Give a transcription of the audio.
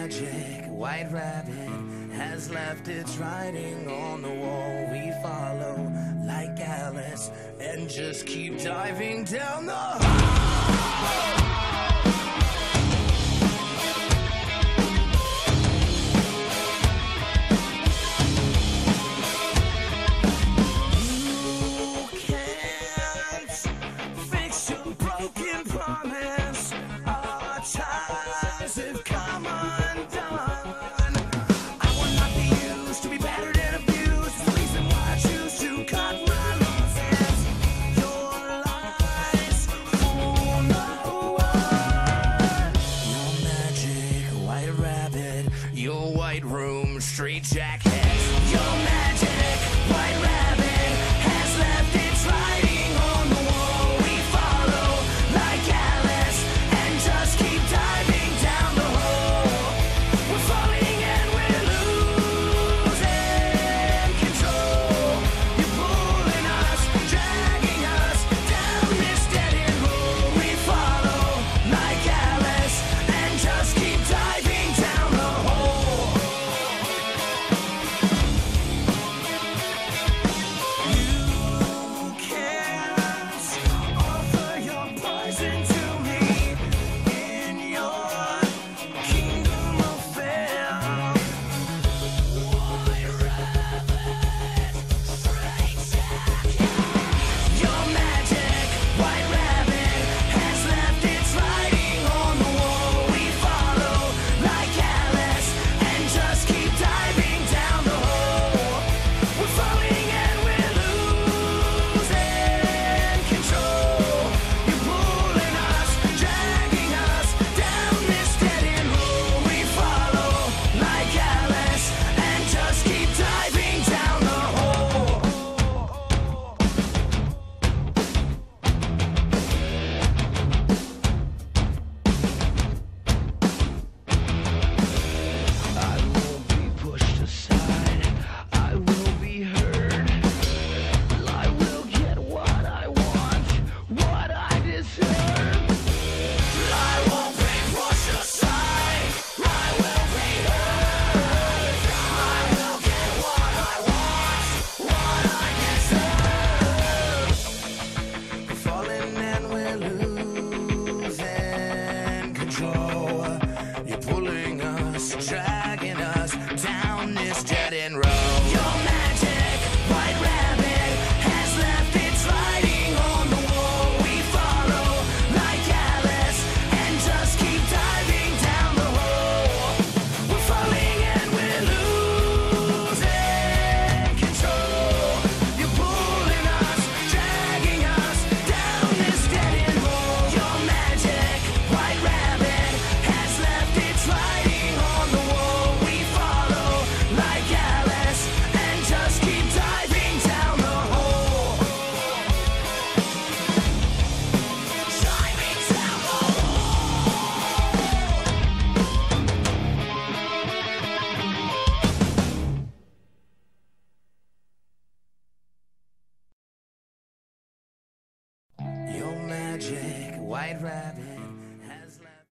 magic white rabbit has left its writing on the wall. We follow like Alice and just keep diving down the hole. Your white room, street jacket. Your magic white rabbit has left its writing on the wall. We follow like Alice and just keep diving down the hole. We're falling and we're losing control. You're pulling us, dragging us down this dead end hole. We follow like Alice and just keep diving down the hole. You're pulling us, dragging us down this dead end road. Your magic white rabbit has left its writing on the wall. We follow like Alice and just keep diving down the hole. We're falling and we're losing control. You're pulling us, dragging us down this dead end hole. Your magic white rabbit has left its writing on the wall. We follow like Alice and just keep diving down the hole. Diving down the hole. Your magic white rabbit